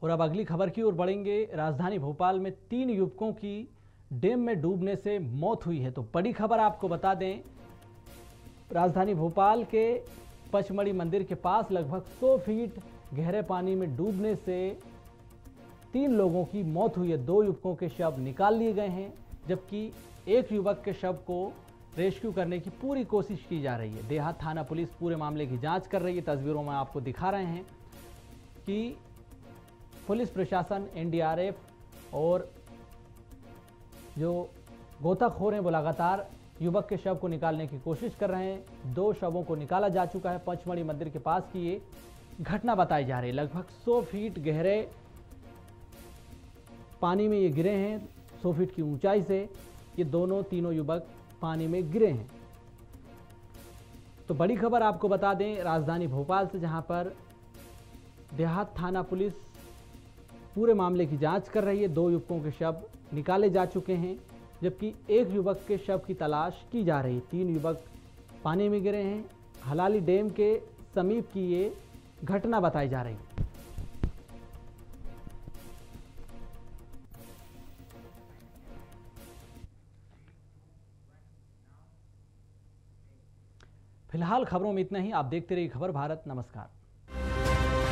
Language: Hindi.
और अब अगली खबर की ओर बढ़ेंगे। राजधानी भोपाल में 3 युवकों की डैम में डूबने से मौत हुई है। तो बड़ी खबर आपको बता दें, राजधानी भोपाल के पचमढ़ी मंदिर के पास लगभग 100 फीट गहरे पानी में डूबने से 3 लोगों की मौत हुई है। 2 युवकों के शव निकाल लिए गए हैं, जबकि एक युवक के शव को रेस्क्यू करने की पूरी कोशिश की जा रही है। देहात थाना पुलिस पूरे मामले की जांच कर रही है। तस्वीरों में आपको दिखा रहे हैं कि पुलिस प्रशासन, एनडीआरएफ और जो गोताखोर हैं वो लगातार युवक के शव को निकालने की कोशिश कर रहे हैं। 2 शवों को निकाला जा चुका है। पचमढ़ी मंदिर के पास की ये घटना बताई जा रही है। लगभग 100 फीट गहरे पानी में ये गिरे हैं। 100 फीट की ऊंचाई से ये तीनों युवक पानी में गिरे हैं। तो बड़ी खबर आपको बता दें राजधानी भोपाल से, जहां पर देहात थाना पुलिस पूरे मामले की जांच कर रही है। 2 युवकों के शव निकाले जा चुके हैं, जबकि एक युवक के शव की तलाश की जा रही है। 3 युवक पानी में गिरे हैं। हलाली डैम के समीप की ये घटना बताई जा रही है। फिलहाल खबरों में इतना ही। आप देखते रहिए खबर भारत। नमस्कार।